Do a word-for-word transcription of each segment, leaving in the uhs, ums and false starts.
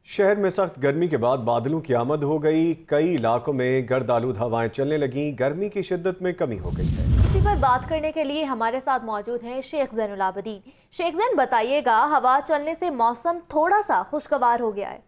شہر میں سخت گرمی کے بعد بادلوں کی آمد ہو گئی، کئی علاقوں میں گرد آلود ہوائیں چلنے لگیں، گرمی کی شدت میں کمی ہو گئی ہے۔ اسی پر بات کرنے کے لیے ہمارے ساتھ موجود ہیں شیخ زین العابدین۔ شیخ زین بتائیے گا، ہوا چلنے سے موسم تھوڑا سا خوشگوار ہو گیا ہے۔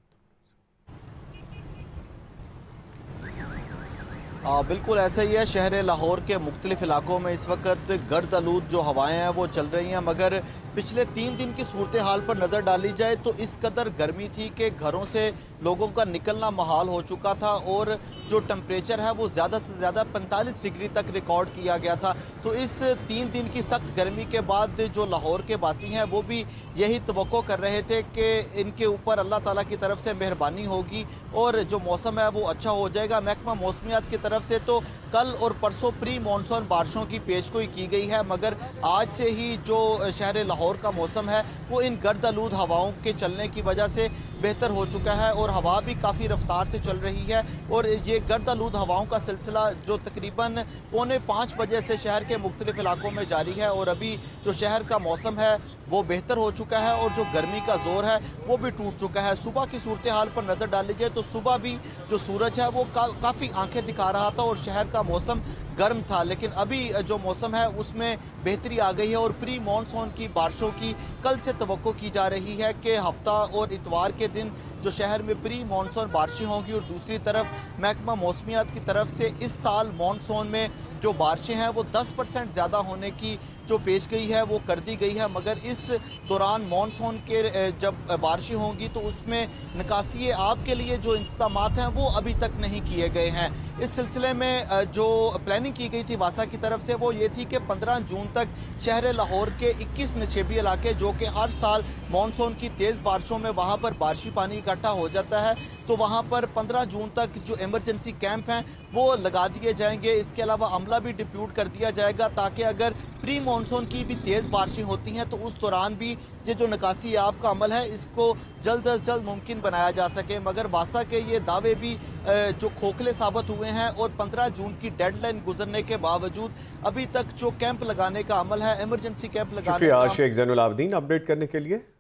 بالکل ایسا ہی ہے، شہر لاہور کے مختلف علاقوں میں اس وقت گرد آلود جو ہوائیں ہیں وہ چل رہی ہیں، مگر پچھلے تین دن کی صورتحال پر نظر ڈالی جائے تو اس قدر گرمی تھی کہ گھروں سے لوگوں کا نکلنا محال ہو چکا تھا، اور جو ٹمپریچر ہے وہ زیادہ سے زیادہ پینتالیس ڈگری تک ریکارڈ کیا گیا تھا۔ تو اس تین دن کی سخت گرمی کے بعد جو لاہور کے باسی ہیں وہ بھی یہی توقع کر رہے تھے کہ ان کے اوپر اللہ تعالیٰ کی طرف سے مہربانی ہوگی اور جو موسم ہے وہ اچھا ہو جائے گا۔ محکمہ موسمیات کی طرف سے تو کل اور پرسوں پری مانسون بارشوں کی پیشگوئی کی گئی ہے، مگر آج سے ہی جو شہر لاہور کا موسم ہے وہ ان گرد آلود ہواؤں کے چلنے کی وجہ سے بہتر ہو چکا ہے، اور ہوا بھی کافی رفتار سے چل رہی ہے، اور یہ گرد آلود ہواؤں کا سلسلہ جو تقریباً پونے پانچ بجے سے شہر کے مختلف علاقوں میں جاری ہے، اور ابھی جو شہر کا موسم ہے وہ بہتر ہو چکا ہے اور جو گرمی کا زور ہے وہ بھی ٹوٹ چکا ہے۔ صبح کی صورتحال پر نظر ڈال لیجئے تو صبح بھی جو سورج ہے وہ کافی آنکھیں دکھا رہا تھا اور شہر کا موسم گرم تھا، لیکن ابھی جو موسم ہے اس میں بہتری آ گئی ہے، اور پری مانسون کی بارشوں کی کل سے توقع کی جا رہی ہے کہ ہفتہ اور اتوار کے دن جو شہر میں پری مانسون بارشیں ہوں گی، اور دوسری طرف محکمہ موسمیات کی طرف سے اس سال مانسون میں جو بارشیں ہیں وہ دس پرسنٹ زیادہ ہونے کی جو پیش گئی ہے وہ کر دی گئی ہے، مگر اس دوران مانسون کے جب بارشیں ہوں گی تو اس میں نکاسی آب کے لیے جو انتظامات ہیں وہ ابھی تک نہیں کیے گئے ہیں۔ اس سلسلے میں جو پلاننگ کی گئی تھی واسا کی طرف سے وہ یہ تھی کہ پندرہ جون تک شہر لاہور کے اکیس نشیبی علاقے جو کہ ہر سال مانسون کی تیز بارشوں میں وہاں پر بارشی پانی اکٹھا ہو جاتا ہے، تو وہاں پر پندرہ جون تک جو ایمرجنسی کیمپ ہیں وہ لگا دیے جائیں گے۔ اس کے علاوہ عملہ بھی ڈپیوٹ کر دیا جائے گا تاکہ اگر پری مانسون کی بھی تیز بارشیں ہوتی ہیں تو اس دوران بھی یہ جو نکاسی آب کا عمل ہے اس کو جلد از جلد ممکن بنایا جا سکے، مگر واسا کے یہ دعوے بھی جو کھوکھلے ثابت ہوئے ہیں، اور پندرہ جون کی ڈیڈ لائن گزرنے کے باوجود ابھی تک جو کیمپ لگانے کا عمل ہے، ایمرجنسی کیمپ لگانے کا شکریہ شیخ زین العابدین اپڈیٹ کرنے کے لیے۔